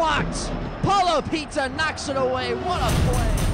blocked. Paulo Pizza knocks it away. What a play.